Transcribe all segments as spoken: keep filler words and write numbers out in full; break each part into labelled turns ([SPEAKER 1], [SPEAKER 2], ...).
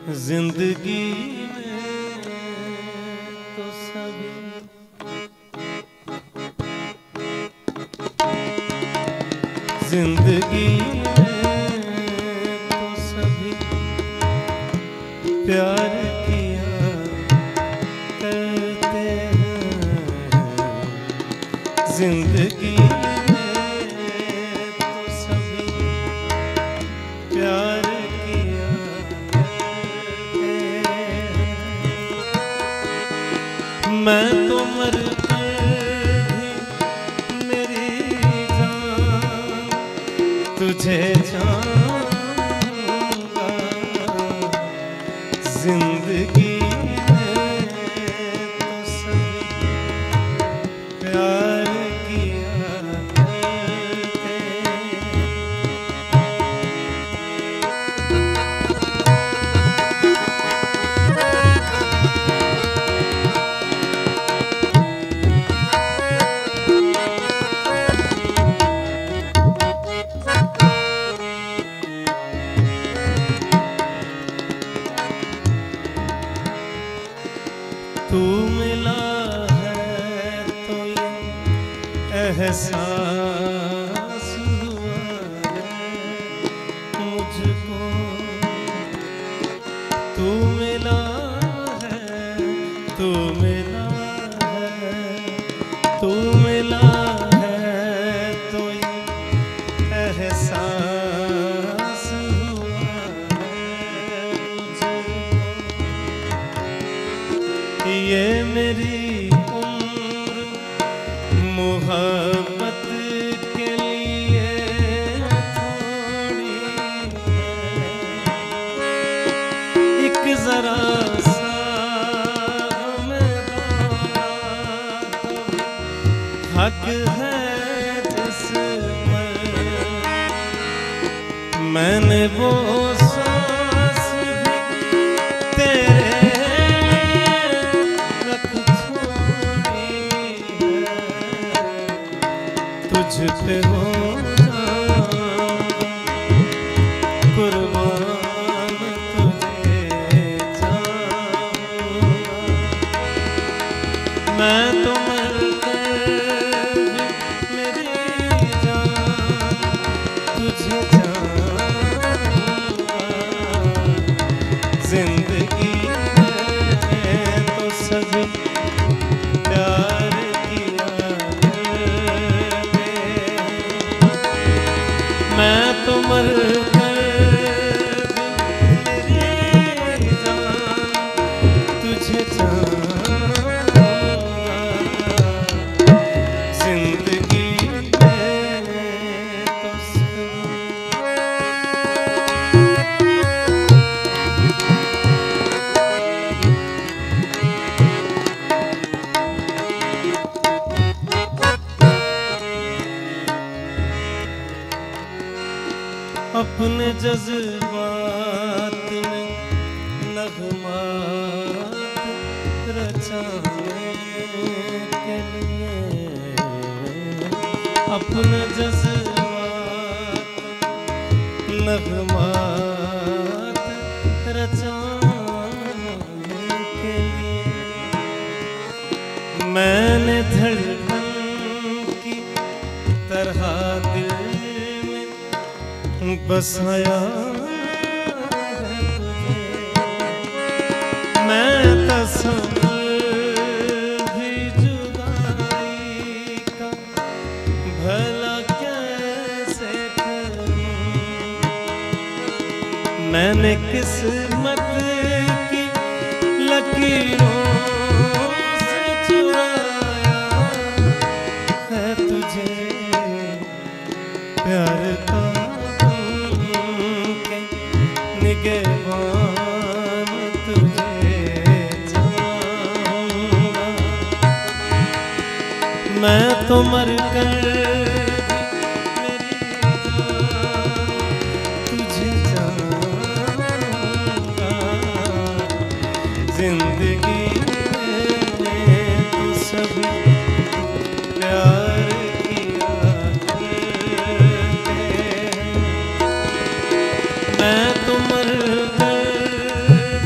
[SPEAKER 1] जिंदगी में तो सभी जिंदगी में तो सभी प्यार किया करते हैं। जिंदगी में तो सभी प्यार किया करते हैं। मैं तो मर तुझे चाहूंगा। जिंदगी में तो सभी प्यार किया करते। तू मिला है तो ये एहसास हुआ है मुझको। तू मिला है तू मिला है तू मिला है तो ये एहसास हुआ है मुझको। ये मेरी उम्र मोहब्बत के लिए थोड़ी है। एक जरा सा हमें हक है जिस पर मैंने वो सांस भी तेरे तुझ पे हो कुर्बान तुझे चाहूंगा। मैं तो मर कर मेरी जान तुझे चाहूंगा। जिंदगी में तो सभी प्यार किया। मैं तो मर कर मेरी जान तुझे चाहूंगा। जिंदगी में तो अपने जज्बात में नगमात रचाने के लिए अपने जज्बात नगमात रचाने के लिए मैंने धड़कन की तरह दिल बसाया है तुझे। मैं तस्वीर भी जुदाई का भला कैसे करूं। मैंने किस्मत की लकीरों से चुराया है तुझे प्यार का निगहबान तुझे चाहूंगा। मैं तो मर कर मेरी जान तुझे चाहूंगा। जिंदगी में तो सभी प्यार किया करते। मैं तो मर कर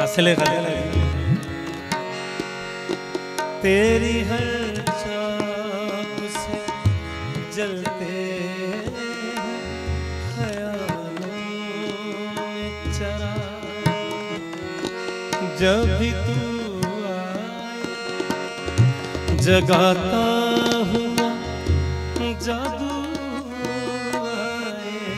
[SPEAKER 1] असले गले तेरी हर चाक से जलते ख्यालों में चरा जब भी तू आए जगाता हुआ जादू आए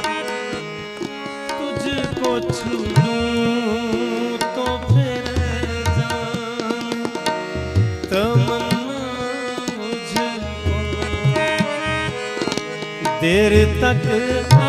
[SPEAKER 1] तुझको छू लूं तो फिर जान तमन्ना मुझको देर तक